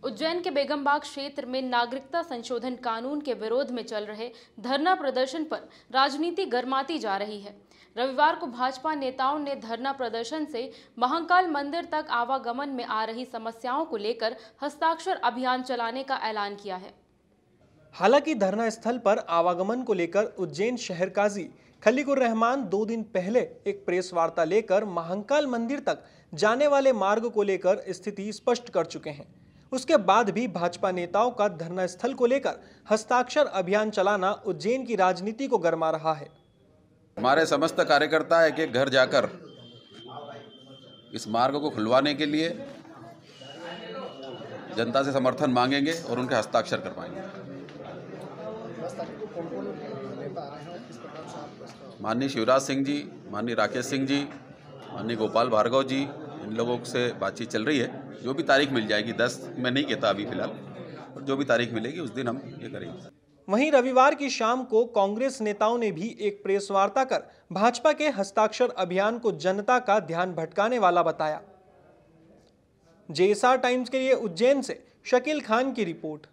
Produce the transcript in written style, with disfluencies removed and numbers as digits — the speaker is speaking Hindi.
उज्जैन के बेगमबाग क्षेत्र में नागरिकता संशोधन कानून के विरोध में चल रहे धरना प्रदर्शन पर राजनीति गरमाती जा रही है। रविवार को भाजपा नेताओं ने धरना प्रदर्शन से महाकाल मंदिर तक आवागमन में आ रही समस्याओं को लेकर हस्ताक्षर अभियान चलाने का ऐलान किया है। हालांकि धरना स्थल पर आवागमन को लेकर उज्जैन शहर काजी खलीकुर रहमान 2 दिन पहले एक प्रेस वार्ता लेकर महाकाल मंदिर तक जाने वाले मार्ग को लेकर स्थिति स्पष्ट कर चुके हैं। उसके बाद भी भाजपा नेताओं का धरना स्थल को लेकर हस्ताक्षर अभियान चलाना उज्जैन की राजनीति को गरमा रहा है। हमारे समस्त कार्यकर्ता एक एक घर जाकर इस मार्ग को खुलवाने के लिए जनता से समर्थन मांगेंगे और उनके हस्ताक्षर करवाएंगे। माननीय शिवराज सिंह जी, माननीय राकेश सिंह जी, माननीय गोपाल भार्गव जी, इन लोगों से बातचीत चल रही है। जो भी तारीख मिल जाएगी, 10 मैं नहीं कहता अभी फिलहाल, और जो भी तारीख मिलेगी उस दिन हम ये करेंगे। वहीं रविवार की शाम को कांग्रेस नेताओं ने भी एक प्रेस वार्ता कर भाजपा के हस्ताक्षर अभियान को जनता का ध्यान भटकाने वाला बताया। जेएसआर टाइम्स के लिए उज्जैन से शकील खान की रिपोर्ट।